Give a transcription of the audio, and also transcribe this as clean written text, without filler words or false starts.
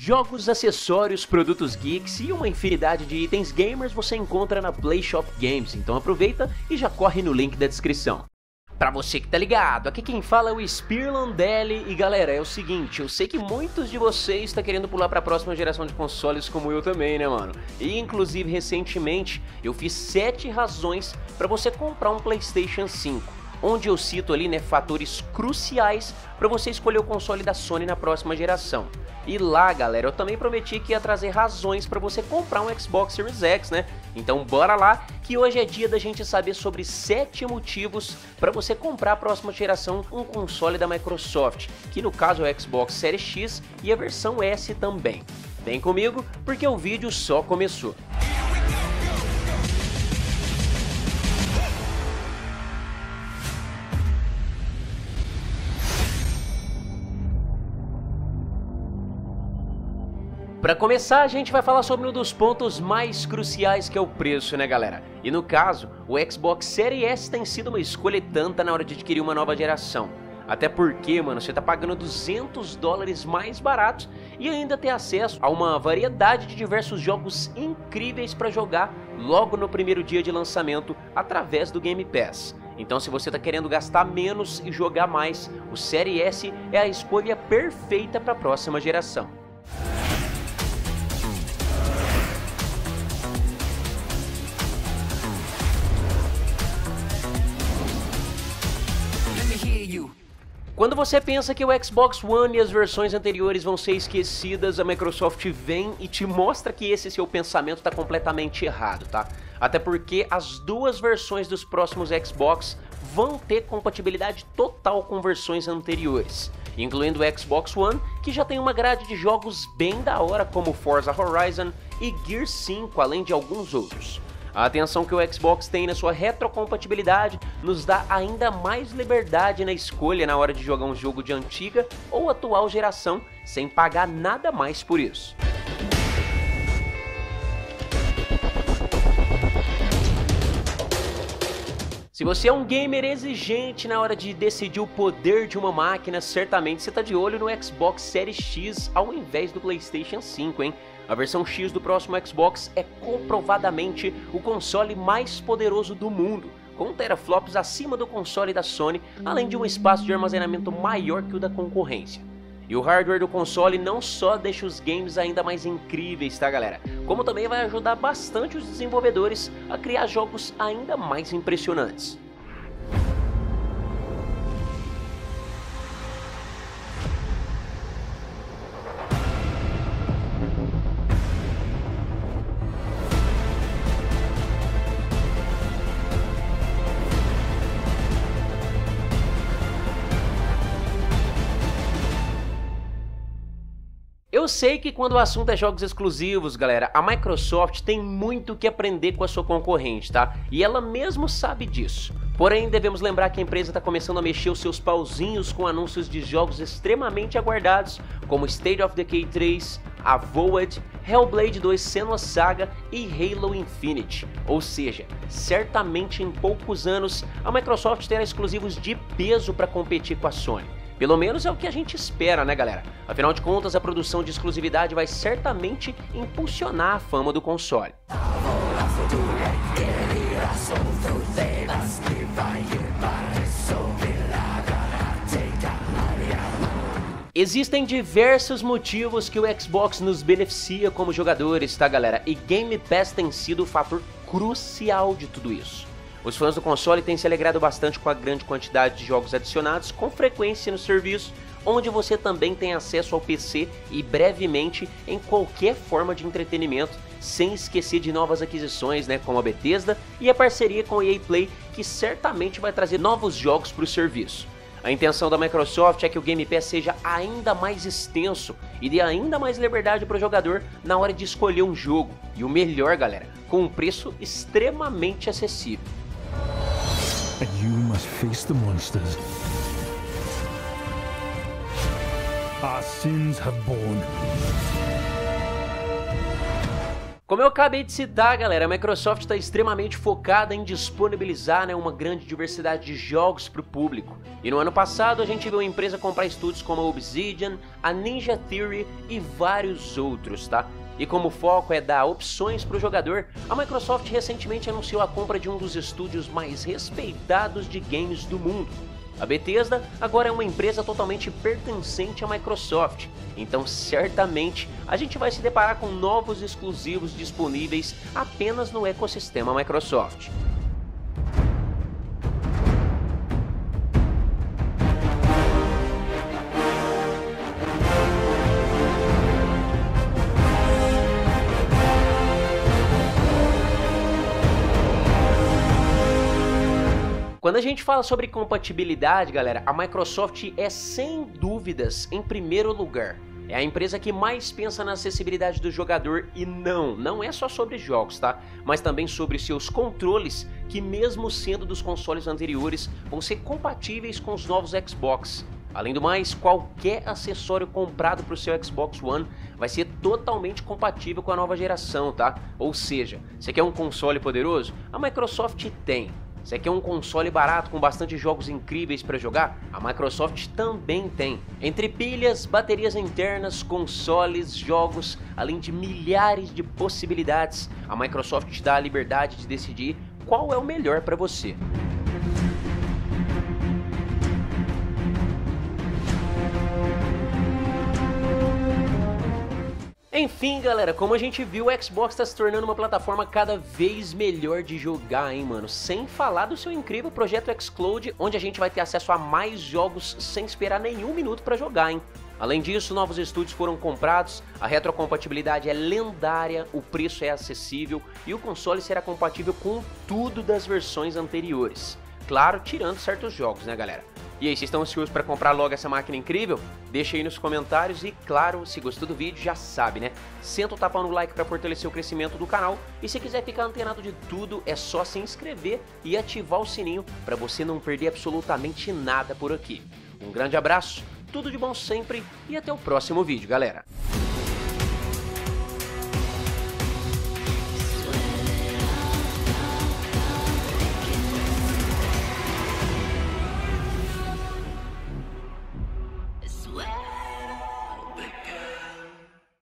Jogos, acessórios, produtos geeks e uma infinidade de itens gamers você encontra na PlayShop Games, então aproveita e já corre no link da descrição. Pra você que tá ligado, aqui quem fala é o Spearlandelli e galera, é o seguinte, eu sei que muitos de vocês estão querendo pular pra próxima geração de consoles como eu também, né mano? E inclusive recentemente eu fiz 7 razões pra você comprar um PlayStation 5. Onde eu cito ali, né, fatores cruciais para você escolher o console da Sony na próxima geração. E lá, galera, eu também prometi que ia trazer razões para você comprar um Xbox Series X, né? Então bora lá, que hoje é dia da gente saber sobre 7 motivos para você comprar a próxima geração um console da Microsoft, que no caso é o Xbox Series X e a versão S também. Vem comigo, porque o vídeo só começou. Para começar, a gente vai falar sobre um dos pontos mais cruciais que é o preço, né galera? E no caso, o Xbox Series S tem sido uma escolha tanta na hora de adquirir uma nova geração. Até porque, mano, você tá pagando $200 mais barato e ainda tem acesso a uma variedade de diversos jogos incríveis para jogar logo no primeiro dia de lançamento através do Game Pass. Então se você tá querendo gastar menos e jogar mais, o Series S é a escolha perfeita para a próxima geração. Quando você pensa que o Xbox One e as versões anteriores vão ser esquecidas, a Microsoft vem e te mostra que esse seu pensamento está completamente errado, tá? Até porque as duas versões dos próximos Xbox vão ter compatibilidade total com versões anteriores, incluindo o Xbox One, que já tem uma grade de jogos bem da hora como Forza Horizon e Gears 5, além de alguns outros. A atenção que o Xbox tem na sua retrocompatibilidade nos dá ainda mais liberdade na escolha na hora de jogar um jogo de antiga ou atual geração sem pagar nada mais por isso. Se você é um gamer exigente na hora de decidir o poder de uma máquina, certamente você está de olho no Xbox Series X ao invés do PlayStation 5, hein? A versão X do próximo Xbox é comprovadamente o console mais poderoso do mundo, com teraflops acima do console da Sony, além de um espaço de armazenamento maior que o da concorrência. E o hardware do console não só deixa os games ainda mais incríveis, tá galera? Como também vai ajudar bastante os desenvolvedores a criar jogos ainda mais impressionantes. Eu sei que quando o assunto é jogos exclusivos, galera, a Microsoft tem muito que aprender com a sua concorrente, tá? E ela mesmo sabe disso. Porém, devemos lembrar que a empresa está começando a mexer os seus pauzinhos com anúncios de jogos extremamente aguardados, como State of Decay 3, Avowed, Hellblade 2 Senua's Saga e Halo Infinite. Ou seja, certamente em poucos anos, a Microsoft terá exclusivos de peso para competir com a Sony. Pelo menos é o que a gente espera, né galera? Afinal de contas, a produção de exclusividade vai certamente impulsionar a fama do console. Existem diversos motivos que o Xbox nos beneficia como jogadores, tá galera? E Game Pass tem sido o fator crucial de tudo isso. Os fãs do console têm se alegrado bastante com a grande quantidade de jogos adicionados com frequência no serviço, onde você também tem acesso ao PC e brevemente em qualquer forma de entretenimento, sem esquecer de novas aquisições, né, como a Bethesda e a parceria com a EA Play, que certamente vai trazer novos jogos para o serviço. A intenção da Microsoft é que o Game Pass seja ainda mais extenso e dê ainda mais liberdade para o jogador na hora de escolher um jogo. E o melhor, galera, com um preço extremamente acessível. And you must face the monsters our sins have borne. Como eu acabei de citar, galera, a Microsoft está extremamente focada em disponibilizar, uma grande diversidade de jogos para o público. E no ano passado a gente viu a empresa comprar estúdios como a Obsidian, a Ninja Theory e vários outros, tá? E como o foco é dar opções para o jogador, a Microsoft recentemente anunciou a compra de um dos estúdios mais respeitados de games do mundo. A Bethesda agora é uma empresa totalmente pertencente à Microsoft, então certamente a gente vai se deparar com novos exclusivos disponíveis apenas no ecossistema Microsoft. Quando a gente fala sobre compatibilidade, galera, a Microsoft é sem dúvidas em primeiro lugar. É a empresa que mais pensa na acessibilidade do jogador e não é só sobre jogos, tá? Mas também sobre seus controles, que mesmo sendo dos consoles anteriores, vão ser compatíveis com os novos Xbox. Além do mais, qualquer acessório comprado para o seu Xbox One vai ser totalmente compatível com a nova geração, tá? Ou seja, você quer um console poderoso? A Microsoft tem. Você quer um console barato com bastante jogos incríveis para jogar? A Microsoft também tem. Entre pilhas, baterias internas, consoles, jogos, além de milhares de possibilidades, a Microsoft te dá a liberdade de decidir qual é o melhor para você. Enfim, galera, como a gente viu, o Xbox está se tornando uma plataforma cada vez melhor de jogar, hein, mano? Sem falar do seu incrível projeto xCloud, onde a gente vai ter acesso a mais jogos sem esperar nenhum minuto para jogar, hein? Além disso, novos estúdios foram comprados, a retrocompatibilidade é lendária, o preço é acessível e o console será compatível com tudo das versões anteriores. Claro, tirando certos jogos, né, galera? E aí, vocês estão ansiosos para comprar logo essa máquina incrível? Deixa aí nos comentários e, claro, se gostou do vídeo, já sabe, né? Senta o tapão no like para fortalecer o crescimento do canal. E se quiser ficar antenado de tudo, é só se inscrever e ativar o sininho para você não perder absolutamente nada por aqui. Um grande abraço, tudo de bom sempre e até o próximo vídeo, galera!